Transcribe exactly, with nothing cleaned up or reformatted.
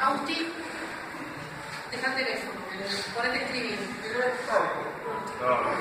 Agustín, deja el teléfono, ponete a escribir. No, no.